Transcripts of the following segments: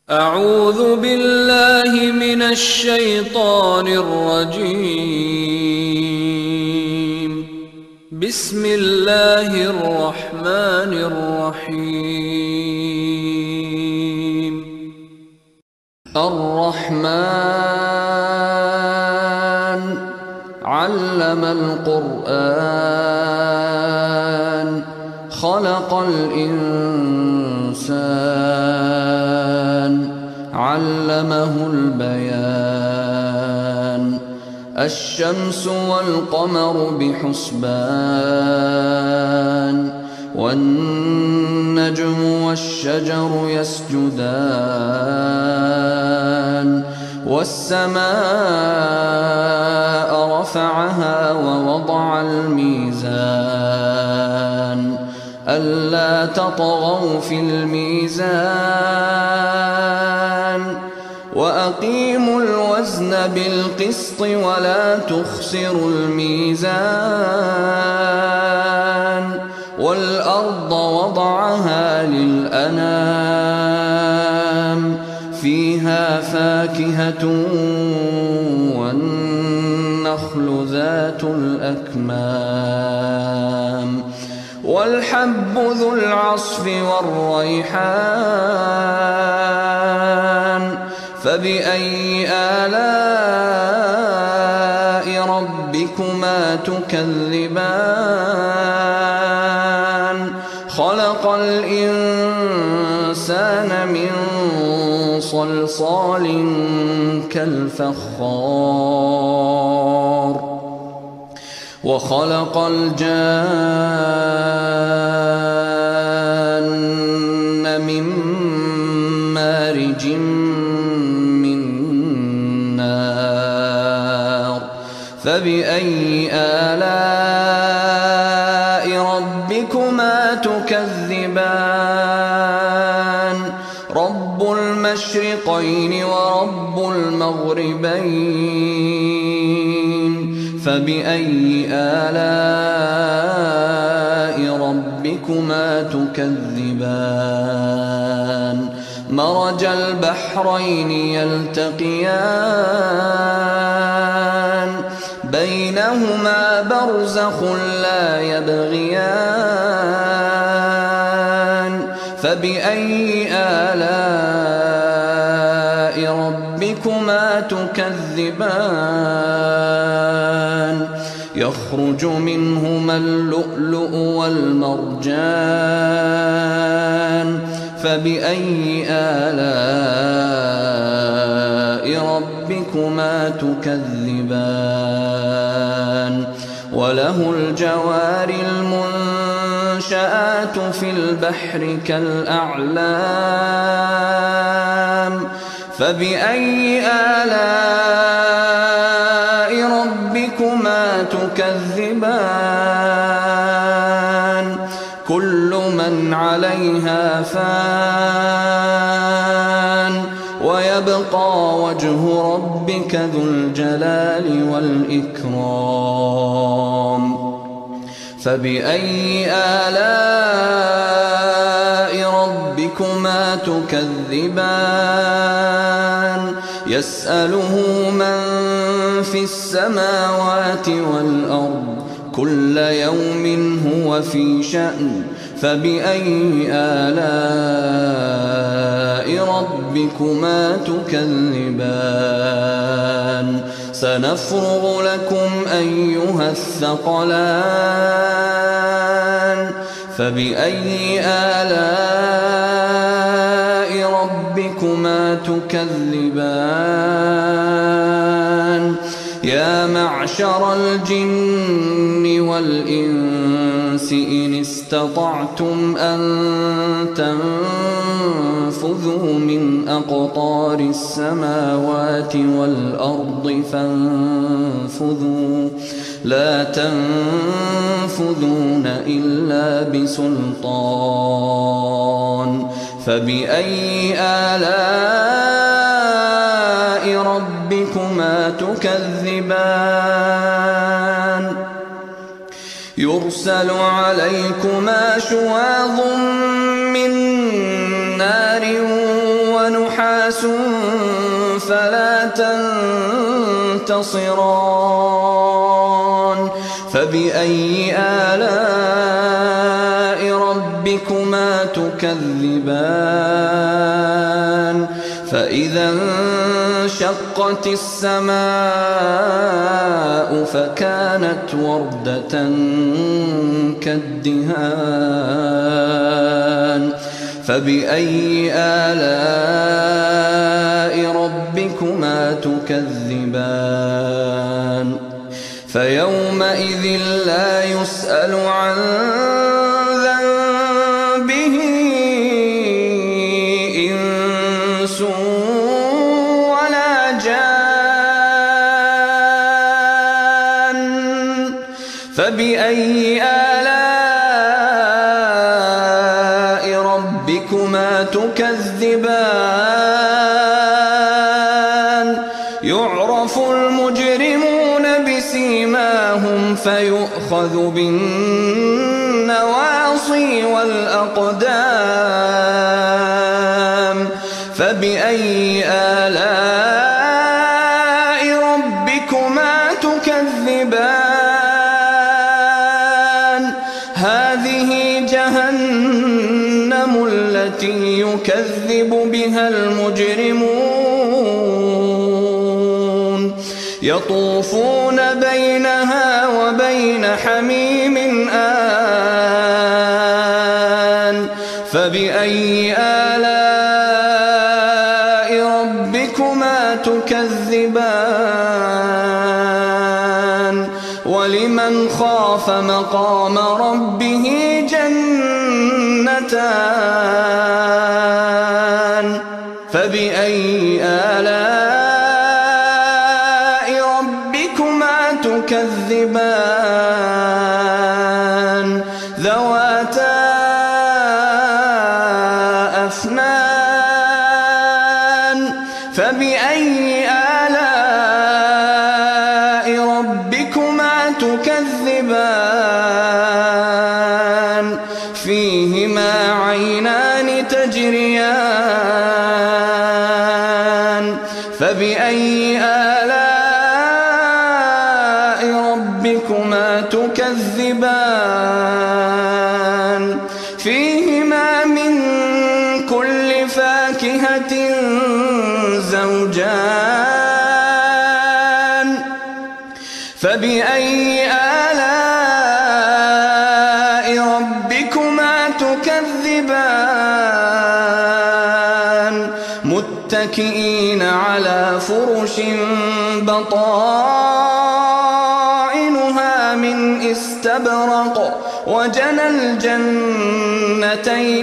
أعوذ بالله من الشيطان الرجيم. بسم الله الرحمن الرحيم. الرحمن علم القرآن خلق الإنسان علمه البيان الشمس والقمر بحسبان والنجم والشجر يسجدان والسماء رفعها ووضع الميزان ألا تطغوا في الميزان وأقيموا الوزن بالقسط ولا تخسروا الميزان والأرض وضعها للأنام فيها فاكهة والنخل ذات الأكمام والحب ذو العصف والريحان فبأي آلاء ربكما تكذبان خلق الإنسان من صلصال كالفخار وخلق الجان من مارج من نار فبأي آلاء ربكما تكذبان رب المشرقين ورب المغربين فبأي آلاء ربكما تكذبان مرج البحرين يلتقيان بينهما برزخ لا يبغيان فبأي آلاء ربكما تكذبان يخرج منهما اللؤلؤ والمرجان فبأي آلاء ربكما تكذبان وله الجوار المنشآت في البحر كالأعلام فبأي آلاء ربكما تكذبان كل من عليها فان ويبقى وجه ربك ذو الجلال والإكرام فبأي آلاء ربكما تكذبان يسأله من في السماوات والأرض كل يوم هو في شأن فبأي آلاء ربكما تكذبان سنفرغ لكم أيها الثقلان فبأي آلاء ربكما تكذبان يا معشر الجن والإنس إن استطعتم أن تنفذوا من أقطار السماوات والأرض فانفذوا لا تنفذون إلا بسلطان فبأي آلاء ربكما تكذبان يرسل عليكما شواظ من نار ونحاس فلا تنتصران فبأي آلاء ربكما تكذبان فإذا انشقت السماء فكانت وردة كالدهان فبأي آلاء ربكما تكذبان فيومئذ لا يسأل عن ذنبه إنس ولا جان فبأي آلاء ربكما تكذبان يعرف المجرمون بسيماهم فيؤخذ بالنواصي والأقدام فبأي آلاء ربكما تكذبان هذه جهنم التي يكذب بها المجرمون يطوفون بينها وبين حميم آن فبأي آلاء ربكما تكذبان ولمن خاف مقام ربه جنتان فبأي آلاء ربكما تكذبان ذواتا أفنان فبأي آلاء ربكما تكذبان فيهما عينان تجريان فبأي آلاء ربكما تكذبان فيهما من كل فاكهة زوجان فبأي آلاء ربكما تكذبان متكئين على فرش بطائنها من استبرق وجنى الجنتين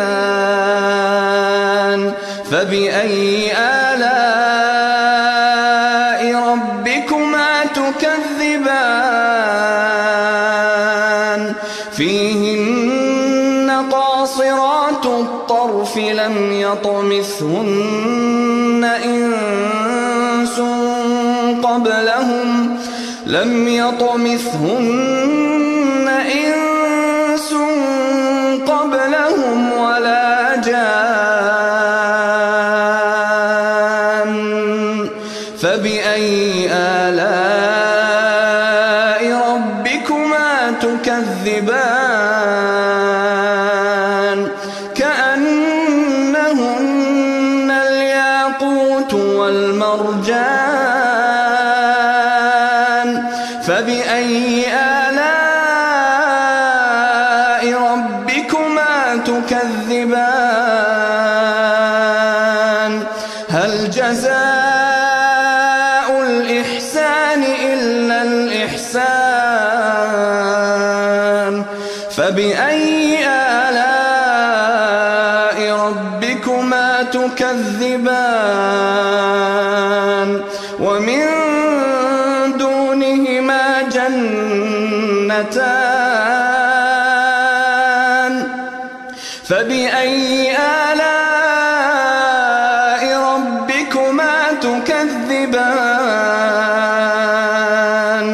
دان فبأي آلاء ربكما تكذبان فيهن قاصرات الطرف لم يطمثهن إنس قبلهم ولا جان فبأي آلاء ربكما تكذبان كأنهن الياقوت والمرجان فبأي آلاء ربكما تكذبان هل جزاء الإحسان إلا الإحسان فبأي آلاء ربكما تكذبان ومن دونهما جنتان فبأي آلاء ربكما تكذبان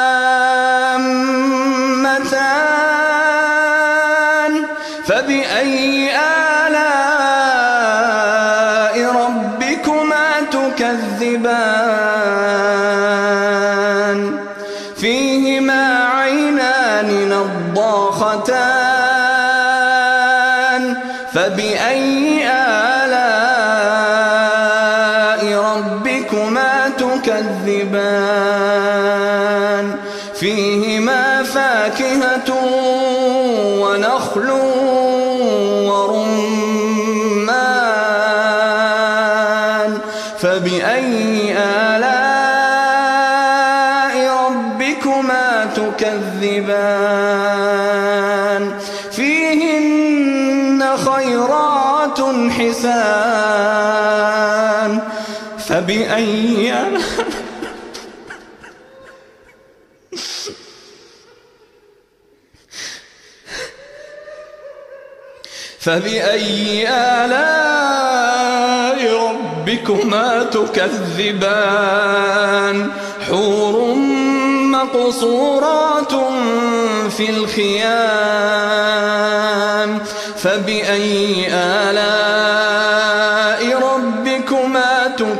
مدهامتان فبأي آلاء ربكما تكذبان فيهما عينان نضاختان فبأي آلاء ربكما تكذبان فيهما فاكهة ونخل ورمان فبأي آلاء ربكما تكذبان فيهن خيرات حسان فبأي آلاء ربكما تكذبان حور مقصورات في الخيام فبأي آلاء ربكما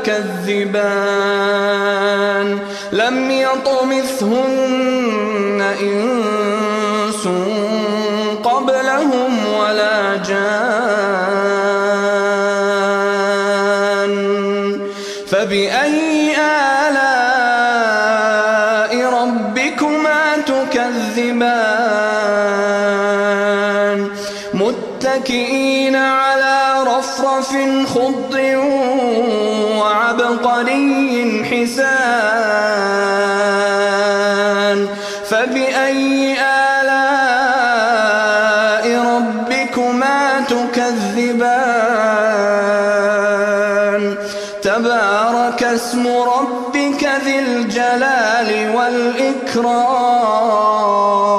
تكذبان لم يطمثهن إنس قبلهم ولا جان فبأي آلاء ربكما تكذبان متكئين على رفرف خضر وعبقري حسان فبأي آلاء ربكما تكذبان تبارك اسم ربك ذي الجلال والإكرام